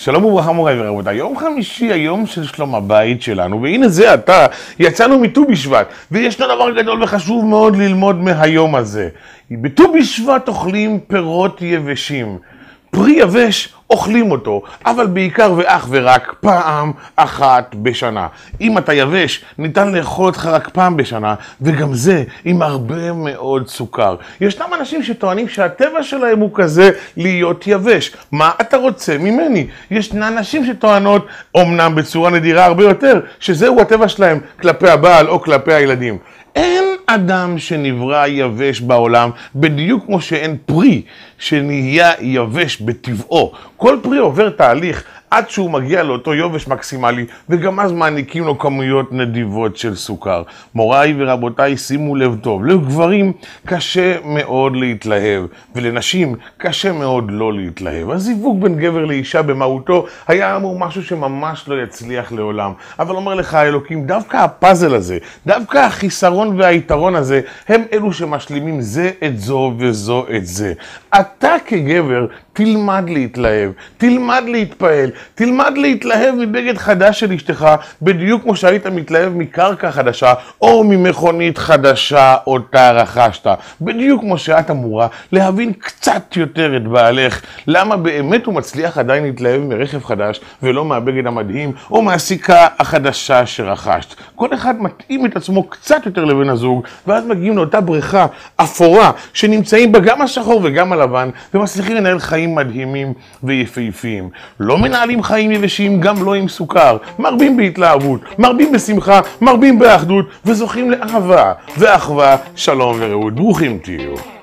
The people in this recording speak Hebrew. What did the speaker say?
שלום וברכה מוריי ורבותיי, יום חמישי, היום של שלום הבית שלנו, והנה זה עתה, יצאנו מט"ו בשבט, וישנו דבר גדול וחשוב מאוד ללמוד מהיום הזה. בט"ו בשבט אוכלים פירות יבשים. פרי יבש אוכלים אותו, אבל בעיקר ואך ורק פעם אחת בשנה. אם אתה יבש, ניתן לאכול אותך רק פעם בשנה, וגם זה עם הרבה מאוד סוכר. ישנם אנשים שטוענים שהטבע שלהם הוא כזה להיות יבש. מה אתה רוצה ממני? ישנם אנשים שטוענות, אומנם בצורה נדירה הרבה יותר, שזהו הטבע שלהם כלפי הבעל או כלפי הילדים. אין אדם שנברא יבש בעולם, בדיוק כמו שאין פרי שנהיה יבש בטבעו. כל פרי עובר תהליך עד שהוא מגיע לאותו יובש מקסימלי, וגם אז מעניקים לו כמויות נדיבות של סוכר. מוריי ורבותיי, שימו לב טוב, לגברים קשה מאוד להתלהב, ולנשים קשה מאוד לא להתלהב. הזיווג בין גבר לאישה במהותו היה אמור משהו שממש לא יצליח לעולם. אבל אומר לך האלוקים, דווקא הפאזל הזה, דווקא החיסרון והיתרון הזה, הם אלו שמשלימים זה את זו וזו את זה. אתה כגבר תלמד להתלהב, תלמד להתפעל, תלמד להתלהב מבגד חדש של אשתך, בדיוק כמו שהיית מתלהב מקרקע חדשה, או ממכונית חדשה אותה רכשת. בדיוק כמו שאת אמורה להבין קצת יותר את בעלך, למה באמת הוא מצליח עדיין להתלהב מרכב חדש, ולא מהבגד המדהים, או מהסיכה החדשה שרכשת. כל אחד מתאים את עצמו קצת יותר לבן הזוג, ואז מגיעים לאותה בריכה אפורה, שנמצאים בה גם השחור וגם הלבן, ומצליחים לנהל חיים מדהימים ויפהפיים. לא מנהלים חיים יבשים, גם לא עם סוכר. מרבים בהתלהבות, מרבים בשמחה, מרבים באחדות, וזוכים לאהבה ואחווה, שלום ורעות. ברוכים תהיו.